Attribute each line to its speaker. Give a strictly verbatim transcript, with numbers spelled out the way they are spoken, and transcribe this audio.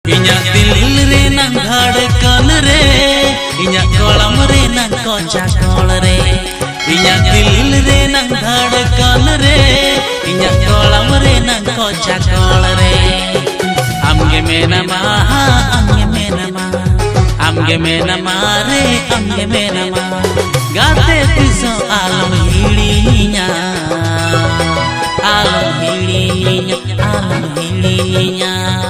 Speaker 1: Inya dilil re nang dhadkan re, inya kolam re nang kocakol re. Inya dilil re nang dhadkan re, inya kolam re nang kocakol re. Amge mena ma, amge mena ma, amge mena ma re, amge mena ma. Gate piso alam hilinya, alam hilinya, alam hilinya.